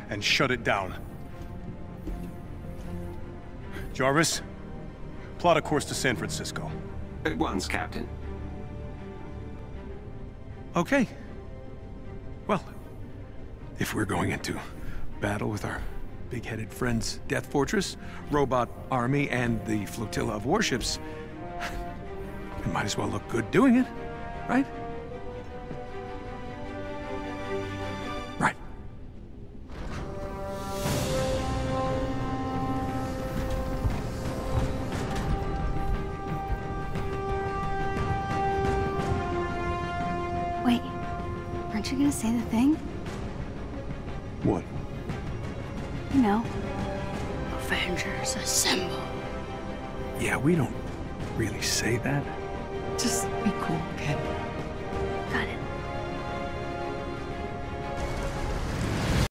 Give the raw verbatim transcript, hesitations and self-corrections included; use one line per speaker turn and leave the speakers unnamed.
and shut it down. Jarvis, plot a course to San Francisco.
At once, Captain.
Okay. Well, if we're going into battle with our big-headed friends, Death Fortress, Robot Army, and the flotilla of warships, we might as well look good doing it, right? Right.
Wait, aren't you gonna say the thing?
What?
You know. Avengers assemble.
Yeah, we don't really say that.
Just be cool, okay?